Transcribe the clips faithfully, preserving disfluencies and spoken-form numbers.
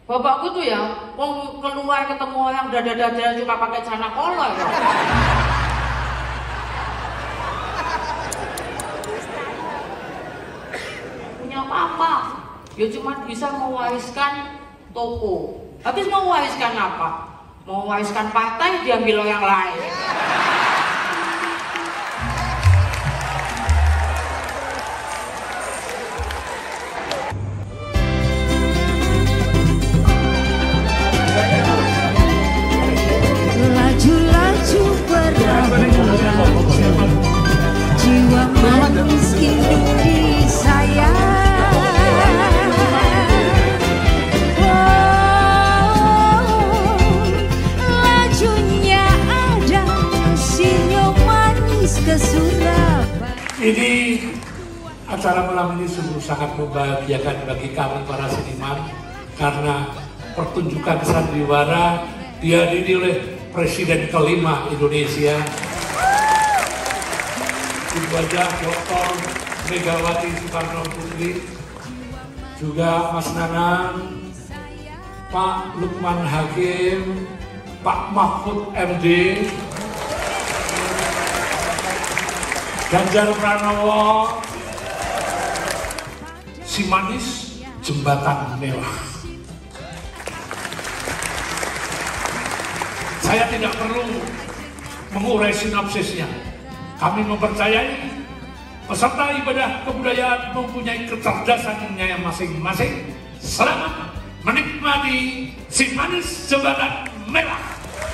Bapakku tuh ya, mau keluar ketemu orang dada-dada cuma pakai celana kolor ya. Punya apa? Ya cuma bisa mewariskan toko. Habis mau wariskan apa? Mau wariskan partai diambil orang lain. Laju-laju berakhir jiwa manis hidup di saya. Oh, lajunya ada senyum manis ke Surabaya. Ini acara malam ini sungguh sangat membahagiakan bagi kami para seniman karena pertunjukan sandiwara dihadiri oleh Presiden kelima Indonesia, Ibu Wajah Doktor Megawati Soekarno Putri, juga Mas Nanang, Pak Lukman Hakim, Pak Mahfud M D, Ganjar Pranowo, si manis jembatan mewah. Saya tidak perlu mengurai sinopsisnya. Kami mempercayai peserta ibadah kebudayaan mempunyai kecerdasannya yang masing-masing. Selamat menikmati si manis jembatan merah.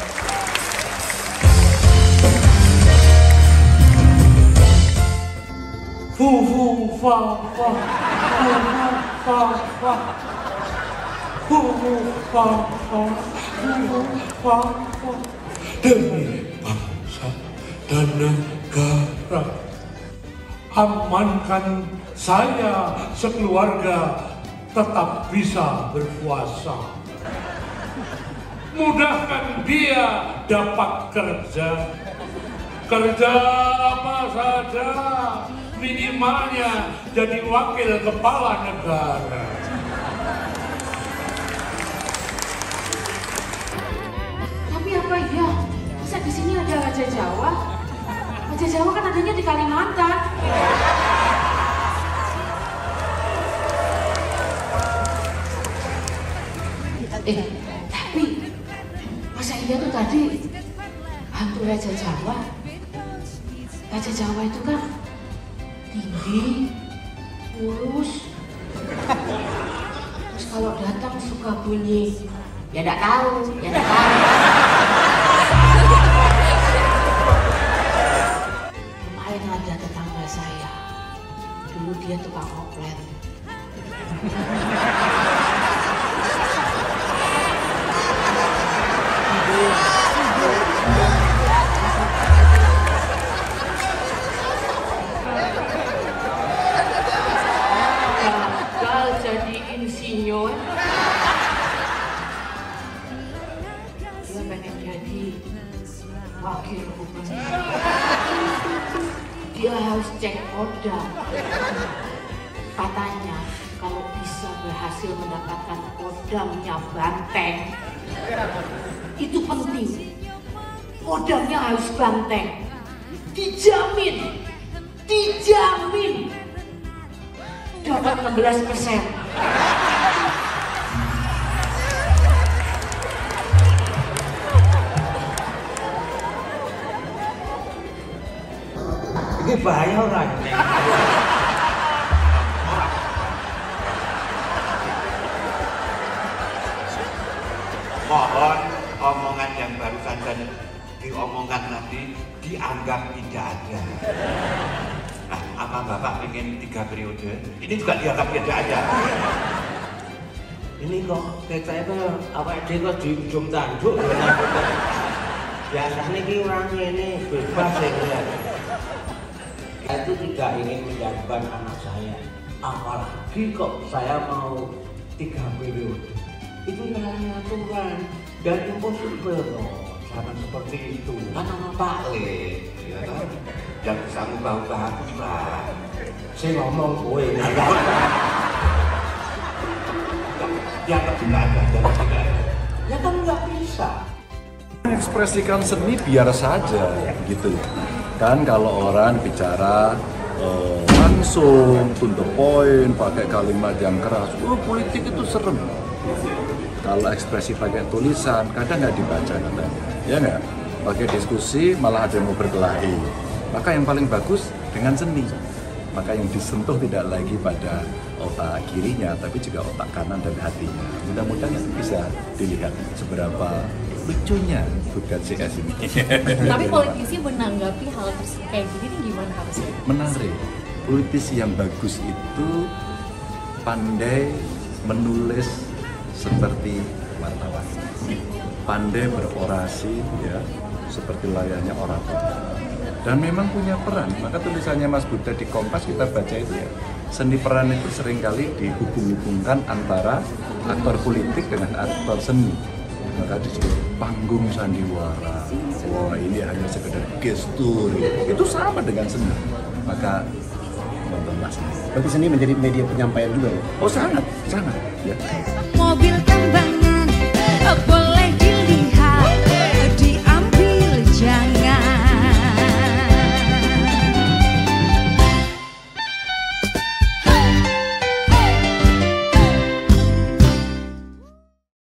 Fu fu fa fa fu fa fa fu fa fa fu fa fa demi bangsa dan negara, amankan saya sekeluarga tetap bisa berpuasa, mudahkan dia dapat kerja, kerja apa saja, minimalnya jadi wakil kepala negara. Tapi apa iya? Masa di sini ada Raja Jawa? Raja Jawa kan adanya di Kalimantan. Eh, tapi masa iya tuh tadi hantu Raja Jawa? Raja Jawa itu kan tinggi, kurus, terus kalau datang suka bunyi, ya enggak tahu, ya enggak tahu. Kemarin ada tetangga saya, dulu dia tukang oplet. Gagal jadi insinyur. Dia pengen jadi wakil gubernur. Dia harus cek kodam. Katanya kalau bisa berhasil mendapatkan kodamnya Banteng, itu penting. Kodamnya harus Banteng. Dijamin, dijamin dapat enam belas persen. Ini bahaya orang. Mohon omongan yang barusan dan diomongkan tadi dianggap tidak ada. Nah, apa Bapak ingin tiga periode? Ini juga dianggap tidak ada. Ini kok tetenya apa dia kok di ujung tanduk. Biasanya ini orang ini bebas ya. Saya itu tidak ingin menjadikan anak saya, apalagi kok saya mau tiga periode. Itu namanya aturan dan impossible loh. Jangan seperti itu. Kan nama Pak Le, ya kan? Dan bisa ngubah-ubah aku saya ngomong gue. dianggap tidak ada, dianggap tidak ada. Ya kan nggak bisa. Ekspresikan seni biar saja gitu kan. Kalau orang bicara eh, langsung to the point pakai kalimat yang keras, oh politik itu serem. Kalau ekspresi pakai tulisan kadang nggak dibaca katanya, ya nggak, pakai diskusi malah ada yang mau berkelahi. Maka yang paling bagus dengan seni, maka yang disentuh tidak lagi pada otak kirinya tapi juga otak kanan dan hatinya. Mudah-mudahan itu bisa dilihat seberapa lucunya bukan C S ini. Tapi politisi menanggapi hal kayak gini nih gimana harusnya? Menarik. Politisi yang bagus itu pandai menulis seperti wartawan, pandai berorasi ya seperti layaknya orator, dan memang punya peran. Maka tulisannya Mas Buddha di Kompas kita baca itu ya, seni peran itu seringkali dihubung-hubungkan antara aktor politik dengan aktor seni. Maka disebut panggung sandiwara. Wah, ini hanya sekedar gestur. Itu sama dengan seni. Maka nontonlah seni. Berarti seni menjadi media penyampaian juga ya? Oh sangat, sangat. Ya.